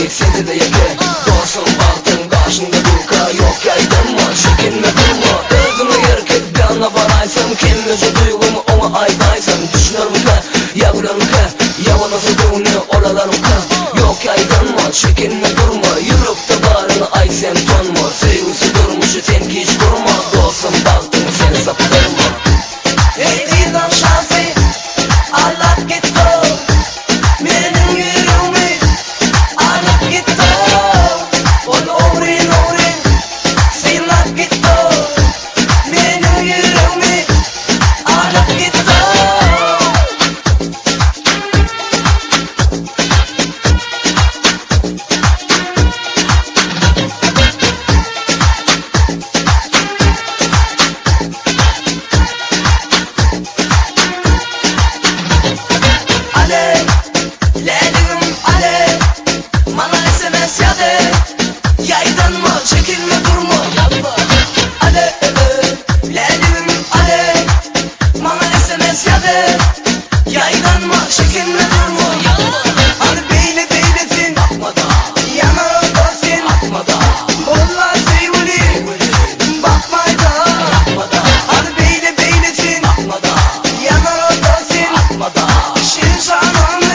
seni de yeke. Dostum baktın karşında durka, yok yaydınma, çekinme durma. Özünü erkek bir anla banaysın, kendisi duygumu ona aydaysın. Düşünürüm yavrum yavan nasıl duyunu oralarım yok yaydınma, çekinme durma. Yürüp de barını ay sen tonma, sevgisi durmuşu sen hiç durma. Dostum baktın seni saptırma. Hey diydan şansı alıp gitti, benim yüreğimi alıp gitti. Onu uğrin sinap gitti, benim yüreğimi alıp gitti. Çekilme durma, ale lelim ale, bana SMS yazı, yaydanma, çekilme durma. Hani beylesin, yanar olsun, bunlar sevgili, bakmayda. Hani beylesin, yanar olsun, şirin şananlı.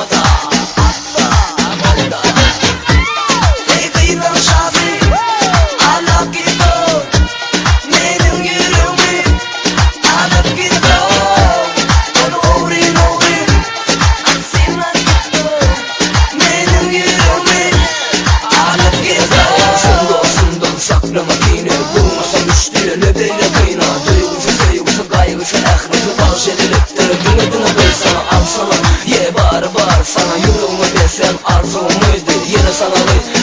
Makine bulmasam üstüne ne böyle kıyna. Duygusu kaygısı ahmeti baş ediliptir. Günüdünü bil sana al sana, ye bağır sana. Yüreğimi desem arzum muydu, yine sana